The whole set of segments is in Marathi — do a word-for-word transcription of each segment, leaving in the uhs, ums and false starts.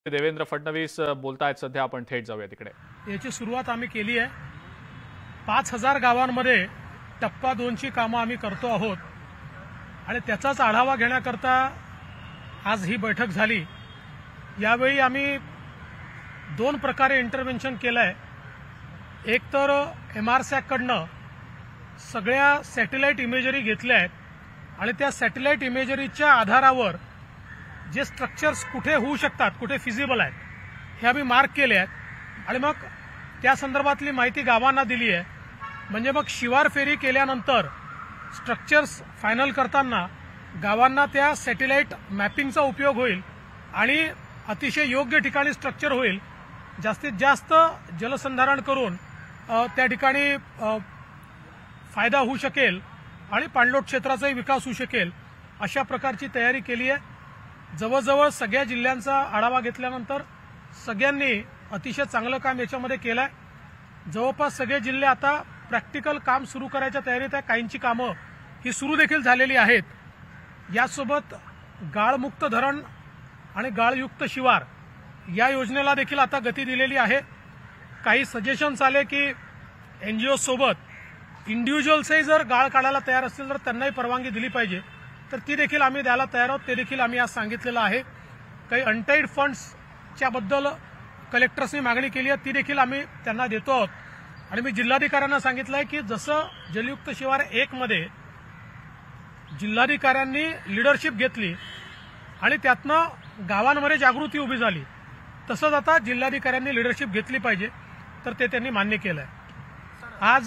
देवेंद्र फडणवीस बोलतायत. सध्या आपण थेट जाऊया तिकडे. याची सुरुवात आम्ही केली आहे. पाच हजार गावांमध्ये टप्पा दोनची कामं आम्ही करतो आहोत आणि त्याचाच आढावा घेण्याकरता आज ही बैठक झाली. यावेळी आम्ही दोन प्रकारे इंटरव्हेन्शन केलंय. एक तर एमआरसॅककडनं सगळ्या सॅटेलाइट इमेजरी घेतल्या आहेत आणि त्या सॅटेलाइट इमेजरीच्या आधारावर जे स्ट्रक्चर्स कुठे होऊ शकतात, कुठे फिजिबल आहेत, हे आम्ही मार्क केले आहेत आणि मग त्या संदर्भातली माहिती गावांना दिली आहे. म्हणजे मग शिवार फेरी केल्यानंतर स्ट्रक्चर्स फायनल करताना गावांना त्या सॅटेलाइट मॅपिंगचा उपयोग होईल आणि अतिशय योग्य ठिकाणी स्ट्रक्चर होईल. जास्तीत जास्त जलसंधारण करून त्या ठिकाणी फायदा होऊ शकेल आणि पाणलोट क्षेत्राचाही विकास होऊ शकेल, अशा प्रकारची तयारी केली आहे. जवळजवळ सगळ्या जिल्ह्यांचा आढावा घेतल्यानंतर सगळ्यांनी अतिशय चांगलं काम याच्यामध्ये केलंय. जवळपास सगळे जिल्हे आता प्रॅक्टिकल काम सुरू करायच्या तयारीत आहे. काहींची कामं ही सुरू देखील झालेली आहेत. यासोबत गाळमुक्त धरण आणि गाळयुक्त शिवार या योजनेला देखील आता गती दिलेली आहे. काही सजेशन्स आले की एनजीओ सोबत इंडिव्हिज्युअल्सही जर गाळ काढायला तयार असतील तर त्यांनाही परवानगी दिली पाहिजे, तर ती देखील आम्ही द्यायला तयार आहोत. ते देखील आम्ही आज सांगितलेलं आहे. काही अनटाईड फंड्सच्या बद्दल कलेक्टर्सनी मागणी केली आहे, ती देखील आम्ही त्यांना देतो आहोत. आणि मी जिल्हाधिकाऱ्यांना सांगितलं आहे की जसं जलयुक्त शिवार एक मध्ये जिल्हाधिकाऱ्यांनी लिडरशिप घेतली आणि त्यातनं गावांमध्ये जागृती उभी झाली, तसंच आता जिल्हाधिकाऱ्यांनी लिडरशिप घेतली पाहिजे, तर ते त्यांनी मान्य केलंय. आज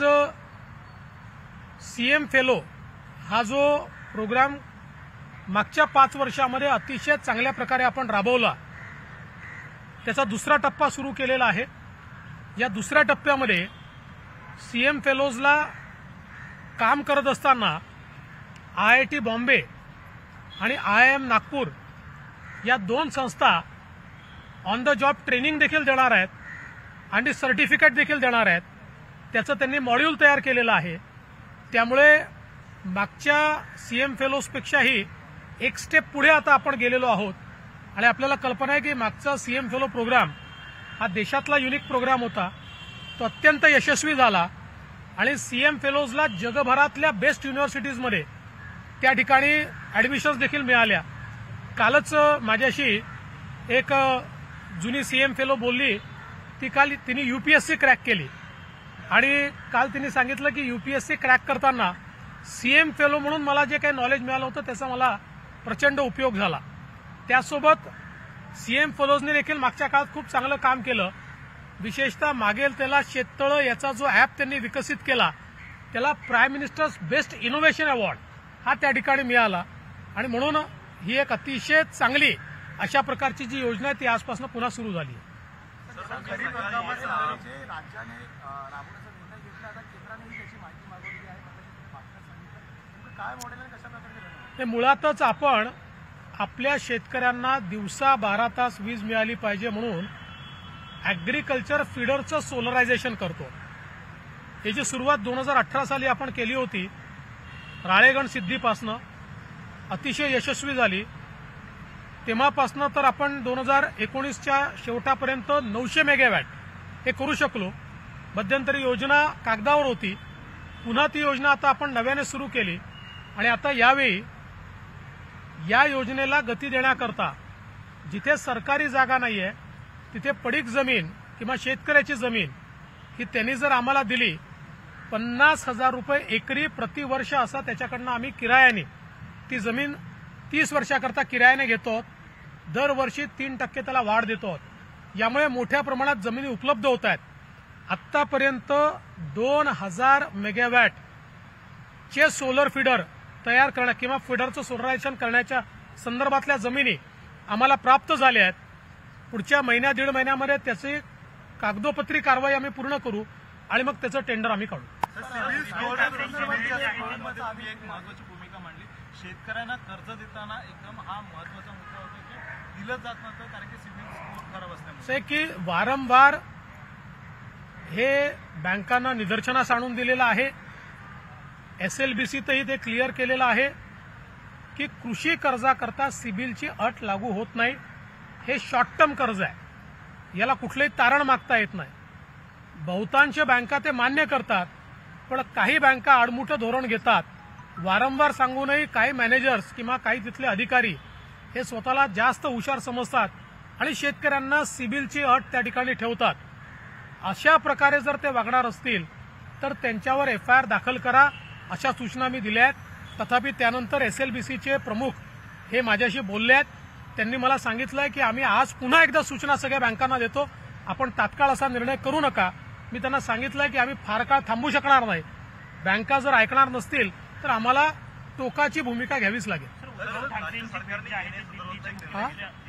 सीएम फेलो हा जो प्रोग्राम मागच्या पाच वर्षामध्ये अतिशय चांगल्या प्रकारे आपण राबवला, त्याचा दुसरा टप्पा सुरू केलेला आहे. या दुसऱ्या टप्प्यामध्ये सीएम फेलोजला काम करत असताना आय आय टी बॉम्बे आणि आय आय एम नागपूर या दोन संस्था ऑन द जॉब ट्रेनिंग देखील देणार आहेत आणि सर्टिफिकेट देखील देणार आहेत. त्याचं त्यांनी मॉड्यूल तयार केलेलं आहे. त्यामुळे मागच्या सीएम फेलोजपेक्षाही एक स्टेप पुढे आता आपण गेलेलो आहोत आणि आपल्याला कल्पना आहे की मागचा सीएम फेलो प्रोग्राम हा देशातला युनिक प्रोग्राम होता. तो अत्यंत यशस्वी झाला आणि सीएम फेलोजला जगभरातल्या बेस्ट युनिव्हर्सिटीजमध्ये त्या ठिकाणी ऍडमिशन्स देखील मिळाल्या. कालच माझ्याशी एक जुनी सीएम फेलो बोलली. ती काल तिने यूपीएससी क्रॅक केली आणि काल तिने सांगितलं की यूपीएससी क्रॅक करताना सीएम फेलो म्हणून मला जे काही नॉलेज मिळालं होतं त्याचा मला प्रचंड उपयोग झाला. त्यासोबत सीएम फेलोजने देखील मागच्या काळात खूप चांगलं काम केलं. विशेषतः मागेल त्याला शेततळं याचा जो ॲप त्यांनी विकसित केला, त्याला prime minister's best innovation award हा त्या ठिकाणी मिळाला. आणि म्हणून ही एक अतिशय चांगली अशा प्रकारची जी योजना आहे ती आजपासून पुन्हा सुरू झाली. मुळातच आपण आपल्या शेतकऱ्यांना दिवसा बारा तास वीज मिळाली पाहिजे म्हणून ऍग्रीकल्चर फीडरचं सोलरायझेशन करतो. याची सुरुवात दोन हजार अठरा साली आपण केली होती. राळेगण सिद्धीपासनं अतिशय यशस्वी झाली. तेव्हापासनं तर आपण दोन हजार एकोणीसच्या शेवटापर्यंत नऊशे मेगावॅट हे करू शकलो. मध्यंतरी योजना कागदावर होती. पुन्हा ती योजना आता आपण नव्याने सुरू केली आणि आता यावेळी या योजनेला गती देण्याकरता जिथे सरकारी जागा नाहीये तिथे पडीक जमीन किंवा शेतकऱ्याची जमीन ही त्यांनी जर आम्हाला दिली, पन्नास हजार रुपये एकरी प्रतिवर्ष असा त्याच्याकडनं आम्ही किरायाने ती जमीन तीस वर्षाकरता किरायाने घेतो. दरवर्षी तीन टक्के त्याला वाढ देतो. यामुळे मोठ्या प्रमाणात जमिनी उपलब्ध होत आहेत. आतापर्यंत दोन हजार मेगावॅट चे सोलर फीडर तयार करण्या किंवा फीडरचं सोलरायझेशन करण्याच्या संदर्भातल्या जमिनी आम्हाला प्राप्त झाल्या आहेत. पुढच्या महिन्या दीड महिन्यामध्ये त्याची कागदोपत्री कारवाई आम्ही पूर्ण करू आणि मग त्याचं टेंडर आम्ही काढू. भूमिका मांडली. शेतकऱ्यांना कर्ज देताना एकदम हा महत्वाचा मुद्दा होता की दिलं जात नव्हतं कारण की सिबिल स्कोर खराब असल्यामुळे की वारंवार हे बँकांना निदर्शनास आणून दिलेलं आहे. एसएलबीसीतही ते क्लिअर केलेलं आहे की कृषी कर्जाकरता सिबिलची अट लागू होत नाही हे शॉर्ट टर्म कर्ज आहे, याला कुठलंही तारण मागता येत नाही. बहुतांश बँका ते मान्य करतात, पण काही बँका आडमुठं धोरण घेतात. वारंवार सांगूनही काही मॅनेजर्स किंवा काही तिथले अधिकारी हे स्वतःला जास्त हुशार समजतात आणि शेतकऱ्यांना सिबिलची अट त्या ठिकाणी ठेवतात. अशा प्रकारे जर ते वागणार असतील तर त्यांच्यावर एफ आय आर दाखल करा, अशा सूचना मी दिल्या आहेत. तथापि त्यानंतर एसएलबीसीचे प्रमुख हे माझ्याशी बोलले आहेत. त्यांनी मला सांगितलंय की आम्ही आज पुन्हा एकदा सूचना सगळ्या बँकांना देतो, आपण तात्काळ असा निर्णय करू नका. मी त्यांना सांगितलंय की आम्ही फार काळ थांबू शकणार नाही. बँका जर ऐकणार नसतील तर आम्हाला टोकाची भूमिका घ्यावीच लागेल. हा?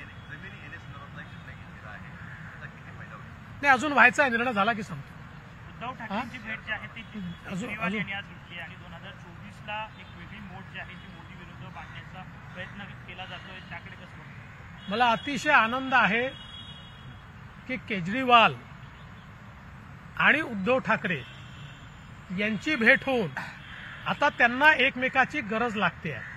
नाही, अजून व्हायचा आहे, निर्णय झाला की सांगतो. उद्धव ठाकरेंची भेट जी आहे ती अजून केजरीवाल अजून यांनी आज घेतली आणि दोन हजार चोवीस ला एक वेगळी मोड जी आहे ती मोदी विरुद्ध मांडण्याचा प्रयत्न केला जातोय, त्याकडे कसं बघतो? मला अतिशय आनंद आहे की केजरीवाल आणि उद्धव ठाकरे यांची भेट होऊन आता त्यांना एकमेकाची गरज लागते आहे.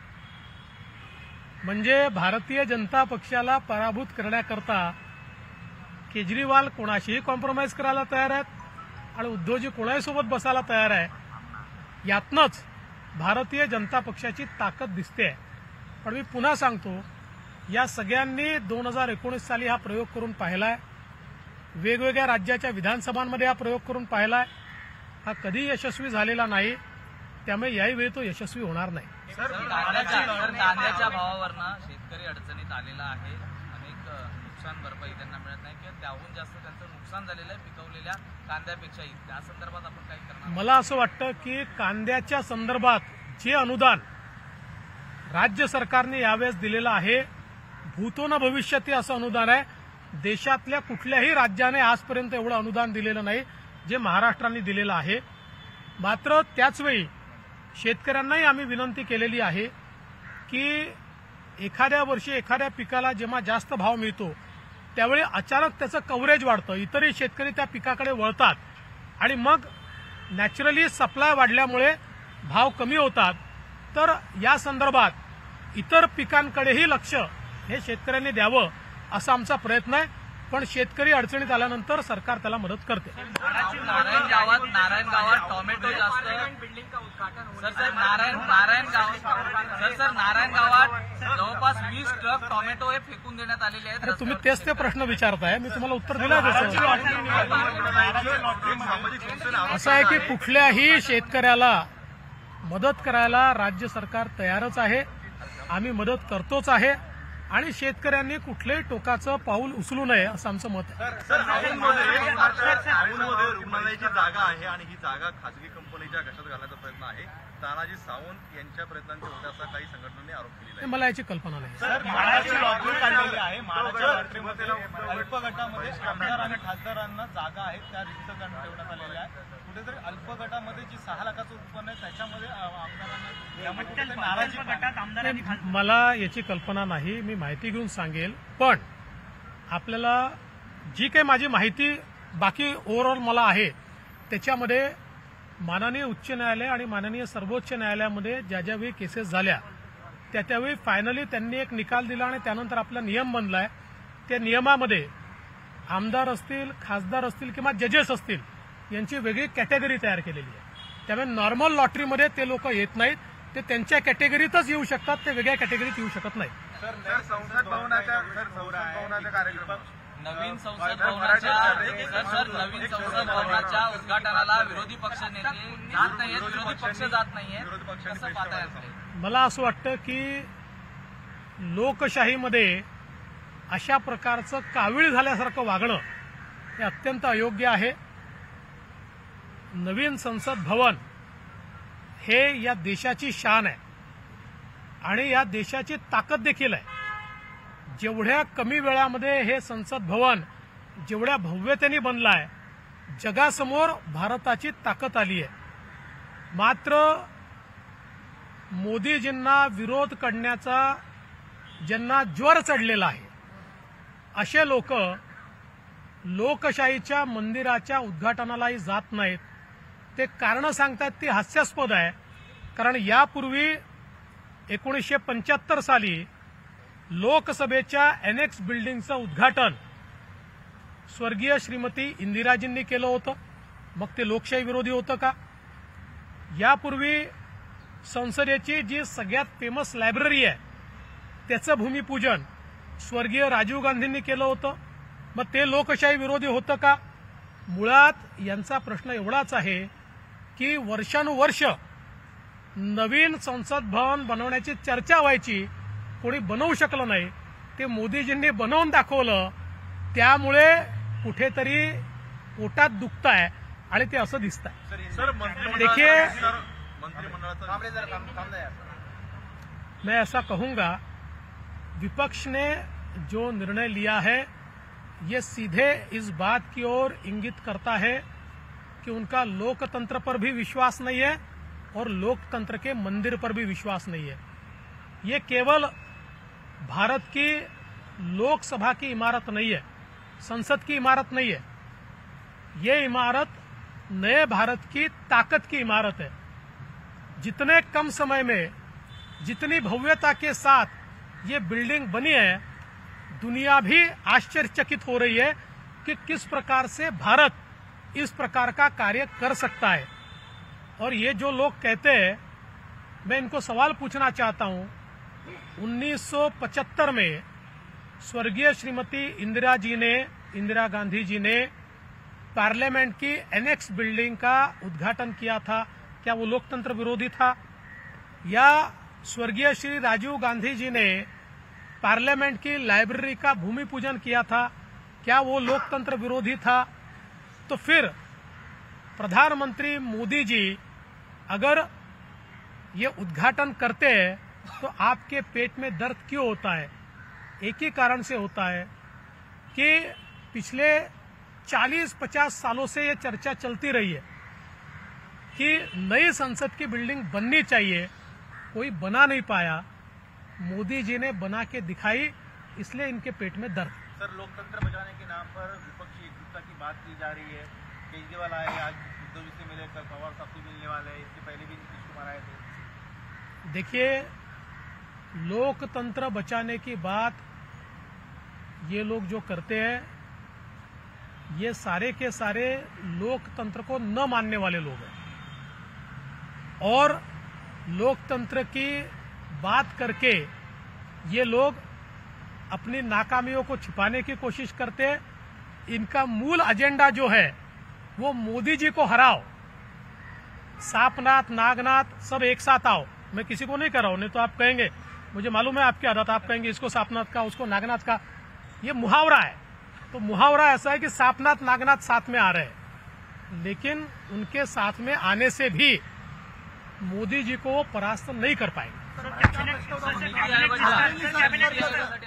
म्हणजे भारतीय जनता पक्षाला पराभूत करण्याकरता केजरीवाल कोणाशीही कॉम्प्रोमाइज करायला तयार आहेत आणि उद्धवजी कोणाही सोबत बसायला तयार आहे. यातनंच भारतीय जनता पक्षाची ताकद दिसते. पण मी पुन्हा सांगतो, या सगळ्यांनी दोन हजार एकोणीस साली हा प्रयोग करून पाहिलाय. वेगवेगळ्या राज्याच्या विधानसभांमध्ये हा प्रयोग करून पाहिलाय. हा कधी यशस्वी झालेला नाही, त्यामुळे याही वेळी तो यशस्वी होणार नाही. कांद्याच्या भावावरनं शेतकरी अडचणीत आलेला आहे. अनेक नुकसान भरपाई त्यांना मिळत नाही किंवा त्याहून जास्त त्यांचं नुकसान झालेलं आहे पिकवलेल्या कांद्यापेक्षाही. त्या संदर्भात आपण काय करणार? मला असं वाटतं की कांद्याच्या संदर्भात जे अनुदान राज्य सरकारने यावेळेस दिलेलं आहे, भूतो न भविष्यती असं अनुदान आहे. देशातल्या कुठल्याही राज्याने आजपर्यंत एवढं अनुदान दिलेलं नाही जे महाराष्ट्राने दिलेलं आहे. मात्र त्याचवेळी शेतकऱ्यांनाही आम्ही विनंती केलेली आहे की एखाद्या वर्षी एखाद्या पिकाला जेव्हा जास्त भाव मिळतो त्यावेळी अचानक त्याचं कव्हरेज वाढतं, इतरही शेतकरी त्या पिकाकडे वळतात आणि मग नॅचरली सप्लाय वाढल्यामुळे भाव कमी होतात. तर या संदर्भात इतर पिकांकडेही लक्ष हे शेतकऱ्यांनी द्यावं असा आमचा प्रयत्न आहे. पण शेतकरी अडचणीत आल्यानंतर सरकार त्याला मदत करते. नारायण गावात नारायण गावात टोमॅटो जास्त सर सर नारायण नारायण गावात सर सर नारायण गावात जवळपास वीस ट्रक टोमॅटो हे फेकून देण्यात आलेले आहेत. अरे तुम्ही तेच ते प्रश्न विचारताय, मी तुम्हाला उत्तर दिलं तसं. असं आहे की कुठल्याही शेतकऱ्याला मदत करायला राज्य सरकार तयारच आहे. आम्ही मदत करतोच आहे आणि शेतकऱ्यांनी कुठल्याही टोकाचं पाऊल उचलू नये असं आमचं मत आहे. रुग्णालयाची जागा आहे आणि ही जागा खासगी कंपनीच्या घशात घालण्याचा प्रयत्न आहे. तानाजी सावंत यांच्या प्रयत्नांचे होते असा काही संघटनांनी आरोप केलेला आहे. मला याची कल्पना नाही. सर, म्हाडाची लॉटरी काढलेली आहे. म्हाडाच्या लॉटरीमध्ये अल्पगटामध्ये आमदार आणि खासदारांना जागा आहेत त्या रिक्त ठेवण्यात आलेल्या आहेत. कुठेतरी अल्पगटामध्ये जी सहा लाखाचं उत्पन्न आहे त्याच्यामध्ये आमदारांना नाराजी गटात आमदारांनी मला याची कल्पना नाही, मी माहिती घेऊन सांगेल. पण आपल्याला जी काही माझी माहिती बाकी ओव्हरऑल मला आहे त्याच्यामध्ये माननीय उच्च न्यायालय आणि माननीय सर्वोच्च न्यायालयामध्ये ज्या ज्यावेळी केसेस झाल्या त्या त्यावेळी फायनली त्यांनी एक निकाल दिला आणि त्यानंतर आपला नियम बनलाय. त्या नियमामध्ये आमदार असतील, खासदार असतील किंवा जजेस असतील यांची वेगळी कॅटेगरी तयार केलेली आहे. त्यामुळे नॉर्मल लॉटरीमध्ये ते लोक येत नाहीत, ते त्यांच्या कॅटेगरीतच येऊ शकतात, ते वेगळ्या कॅटेगरीत येऊ शकत नाहीत. संसद भवनाच्या कार्यक्रम नवीन संसद भवनाच्या सर सर नवीन संसद भवनाच्या उद्घाटनाला विरोधी पक्ष नेते जात नाहीयेत, विरोधी पक्ष जात नाहीयेत, कसं पाहता येईल? मला असं वाटतं की लोकशाहीमध्ये अशा प्रकारचं कावीळ झाल्यासारखं वागणं हे अत्यंत अयोग्य आहे. नवीन संसद भवन हे या देशाची शान आहे आणि या देशाची ताकद देखील आहे. जेवढ्या कमी वेळामध्ये हे संसद भवन जेवढ्या भव्यतेने बनलं आहे, जगासमोर भारताची ताकद आली आहे. मात्र मोदीजींना विरोध करण्याचा ज्यांना ज्वर चढलेला आहे असे लोक लोकशाहीच्या मंदिराच्या उद्घाटनालाही जात नाहीत. ते कारण सांगतात ती हास्यास्पद आहे. कारण यापूर्वी एकोणीसशे पंच्याहत्तर साली लोकसभेच्या एनेक्स बिल्डिंगचं उद्घाटन स्वर्गीय श्रीमती इंदिराजींनी केलं होतं. मग ते लोकशाही विरोधी होतं का? यापूर्वी संसदेची जी सगळ्यात फेमस लायब्ररी आहे त्याचं भूमिपूजन स्वर्गीय राजीव गांधींनी केलं होतं. मग ते लोकशाही विरोधी होतं का? मुळात यांचा प्रश्न एवढाच आहे की वर्षानुवर्ष नवीन संसद भवन बनवण्याची चर्चा व्हायची, कोणी बनवू शकलं नाही. ते मोदीजींनी बनवून दाखवलं, त्यामुळे कुठेतरी पोटात दुखतंय आणि ते असं दिसतंय. सर देखिए, मंत्रिमंडळाचा मैं ऐसा कहूंगा, विपक्ष ने जो निर्णय लिया है ये सीधे इस बात की ओर इंगित करता है कि उनका लोकतंत्र पर भी विश्वास नहीं है और लोकतंत्र के मंदिर पर भी विश्वास नहीं है. ये केवल भारत की लोकसभा की इमारत नहीं है, संसद की इमारत नहीं है. ये इमारत नए भारत की ताकत की इमारत है. जितने कम समय में जितनी भव्यता के साथ ये बिल्डिंग बनी है, दुनिया भी आश्चर्यचकित हो रही है कि किस प्रकार से भारत इस प्रकार का कार्य कर सकता है. और ये जो लोग कहते हैं, मैं इनको सवाल पूछना चाहता हूं, उन्नीस सौ पचहत्तर में स्वर्गीय श्रीमती इंदिरा जी ने इंदिरा गांधी जी ने पार्लियामेंट की एनेक्स बिल्डिंग का उद्घाटन किया था. क्या वो लोकतंत्र विरोधी था? या स्वर्गीय श्री राजीव गांधी जी ने पार्लियामेंट की लाइब्रेरी का भूमि पूजन किया था, क्या वो लोकतंत्र विरोधी था? तो फिर प्रधानमंत्री मोदी जी अगर ये उद्घाटन करते हैं तो आपके पेट में दर्द क्यों होता है? एक ही कारण से होता है कि पिछले चालीस पचास सालों से ये चर्चा चलती रही है कि नई संसद की बिल्डिंग बननी चाहिए, कोई बना नहीं पाया. मोदी जी ने बना के दिखाई, इसलिए इनके पेट में दर्द. सर, लोकतंत्र बचाने के नाम पर विपक्षी एकजुटता की बात की जा रही है. केजरीवाल आए, आज उद्धव जी से मिले, कल पवार साहब से मिलने वाले हैं, इससे पहले भी नीतीश कुमार आए थे. देखिए, लोकतंत्र बचाने की बात ये लोग जो करते हैं, ये सारे के सारे लोकतंत्र को न मानने वाले लोग हैं. और लोकतंत्र की बात करके ये लोग अपनी नाकामियों को छिपाने की कोशिश करते हैं. इनका मूल एजेंडा जो है वो मोदी जी को हराओ, सापनाथ नागनाथ सब एक साथ आओ. मैं किसी को नहीं कर रहा हूं, नहीं तो आप कहेंगे, मुझे मालूम है आपकी आदत, आप कहेंगे इसको सापनाथ का उसको नागनाथ का. ये मुहावरा है. तो मुहावरा ऐसा है कि सापनाथ नागनाथ साथ में आ रहे हैं, लेकिन उनके साथ में आने से भी मोदी जी को परास्त नहीं कर पाएंगे. नीती आयोगाची